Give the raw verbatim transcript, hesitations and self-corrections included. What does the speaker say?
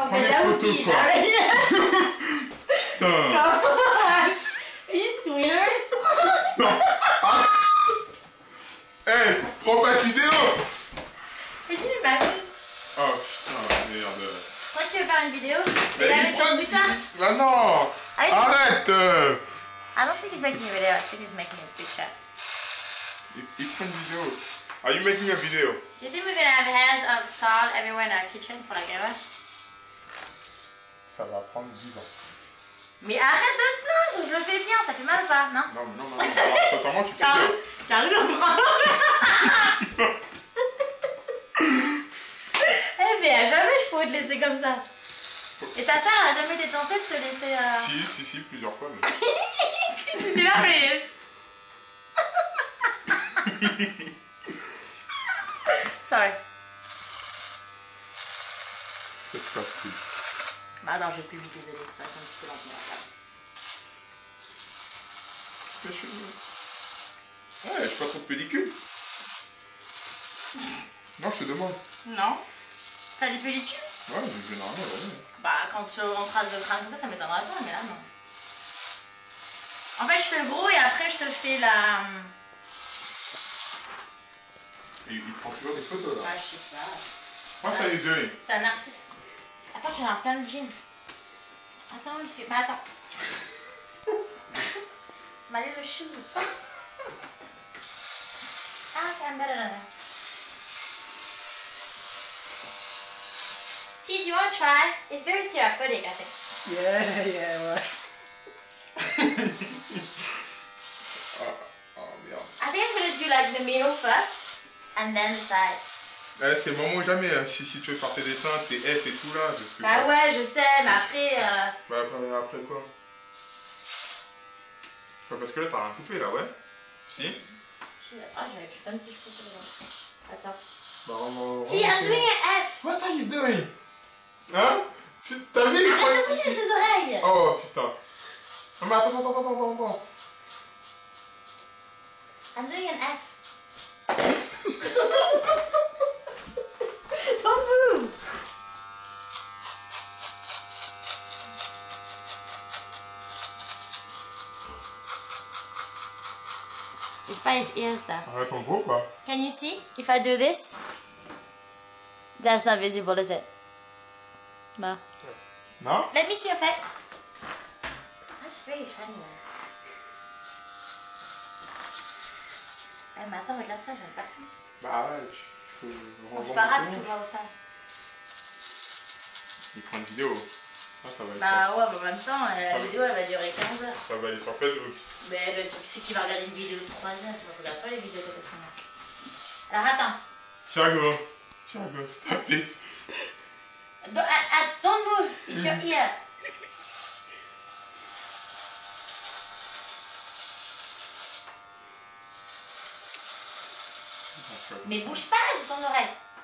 Prends des photos quoi. Putain. It's weird. Non. Ah. Hey, prends pas de vidéo. Mais dis ma vie. Oh putain, merde. Toi tu veux faire une vidéo? Mais la il mets sur prend... Twitter. Bah non. Arrête. euh. I don't think he's making a video, I think he's making a picture. Il, il prend une vidéo. Are you making a video? Do you think we're gonna have hairs of Karl everywhere in our kitchen for like ever? Ça va prendre dix ans. Mais arrête de te plaindre, je le fais bien, ça fait mal ou pas, non? Non, non, non, non. Alors, sincèrement, tu fais Karl, bien. Karl le prend. Eh mais à jamais je pourrais te laisser comme ça. Et ta soeur elle a jamais été tentée de te laisser... Euh... Si, si, si, plusieurs fois. Mais... C'est hilarious. Sorry. C'est pas cool. Bah non, je vais plus vite, désolé, ça va être un petit peu lentement. Mais je... Ouais, je suis pas trop de pellicule. Non, je te demande. Non. T'as des pellicules? Ouais, mais généralement, ouais. Bah quand tu rentras de crâne comme ça, ça m'étonnerait pas, mais là non. En fait, je fais le gros et après je te fais la... Et il prend toujours des photos là. Ouais, je sais pas. Moi, ça les deux. C'est un artiste. Attends, tu as plein de jeans. Attends, parce que... Mais attends. My little shoes. Ah, okay, I'm better than that. T, do you want to try? It's very therapeutic, I think. Yeah, yeah, ouais. Oh, oh merde. I think I'm gonna do like the middle first, and then the side. Eh, c'est le moment ou jamais. Hein. Si, si tu veux faire tes dessins, tes F et tout là. Je sais Bah pas. ouais, je sais, mais après... Euh... Bah après, après quoi? Bah, parce que là, t'as rien coupé là, ouais? Si? Ah, j'avais putain de petits cheveux dedans. Attends. Bah, on va... T, I'm doing an F. What are you doing? Hein? T'as vu? Arrête de bouger tes oreilles. Oh putain. Non mais attends, attends, attends, attends, attends. I'm doing an F. Don't move. It's by his ears though. Arrête en gros quoi. Can you see? If I do this, that's not visible, is it? No. Non? Let me see your face. That's very funny. Eh mais attends, regarde ça, j'aime pas plus. Bah ouais, tu faut... Bon, c'est pas grave, tu vois où ça. Il prend une vidéo. Ah, ça va être Bah ouais, mais en même temps, la va. vidéo elle va durer quinze heures. Ça va aller sur Facebook. Mais le truc c'est que tu vas regarder une vidéo de trois heures, tu ne regardes pas les vidéos de toute façon. Alors attends. Thiago. Thiago, stop it. Don't, uh, don't move, it's your ear. Mais bouge pas, j'ai ton oreille.